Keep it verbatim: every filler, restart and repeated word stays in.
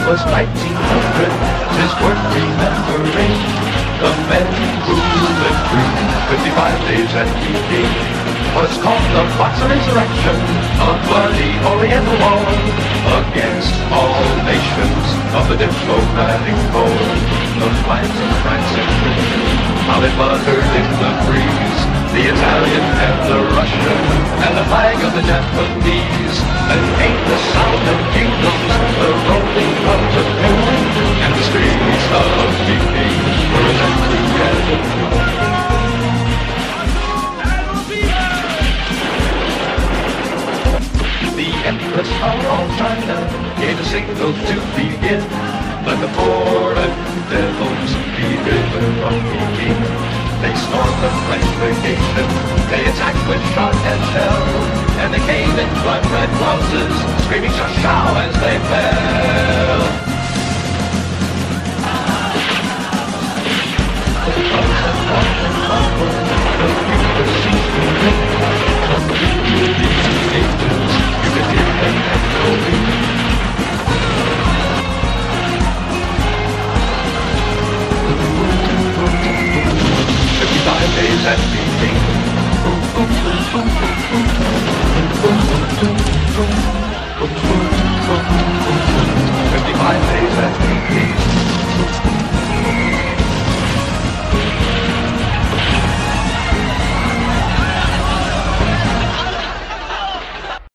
was nineteen hundred, tis worth remembering. The men who lived through fifty-five days at Peking was called the Boxer Insurrection, a bloody Oriental war against all nations of the diplomatic corps. The flags of France and Britain, how they fluttered in the breeze, the Italian and the Russian, and the flag of the Japanese. And ain't the sound of kingdoms, the rolling drums of Finland, and the streets of Peking were as empty as a tomb. The Empress of all China gave a signal to begin. Let the foreign devils be driven from Peking. They stormed the French legation, they attacked with shot and shell, and they came in blood-red blouses, screaming "Shao" as they fell. The guns had fought and conquered, the people ceased to live. Through these ages, you could hear them echoing. Fifty-five days at Peking. Boom, boom, boom, boom, boom, boom, boom, boom, boom, boom, boom, boom.